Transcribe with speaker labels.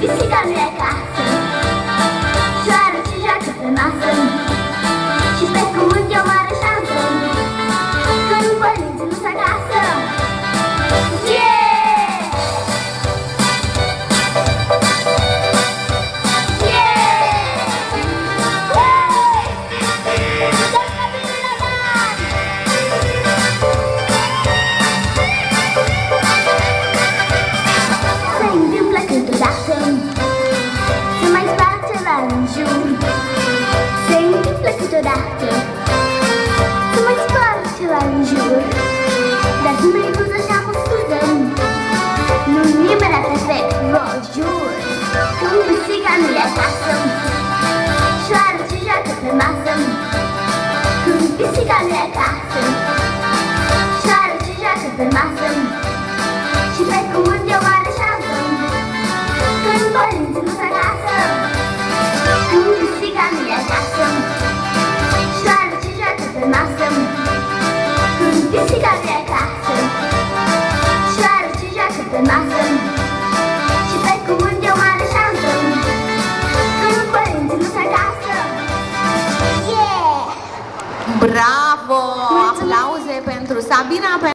Speaker 1: pisica nu e acasă și are ce joacă pe masă și pe cuvânt e o mare șansă când părinții nu-s acasă. Se mai sparge la în jur, se întâmplă câteodată, se mai sparge la în jur, dar nu mai văd așa mă scuză, nu nimeni e perfect, vă jur, când pisica nu e acasă și are ce joacă pe masă, când pisica nu e acasă și are ce joacă pe masă și pe cuvânt e o mare șansă când părinții nu-s acasă, când pisica nu e acasă și are ce joacă pe masă, când pisica nu e acasă și are ce joacă pe masă și pe cuvânt e o mare șansă când părinții nu-s acasă.
Speaker 2: Bravo! Aplauze pentru Sabina.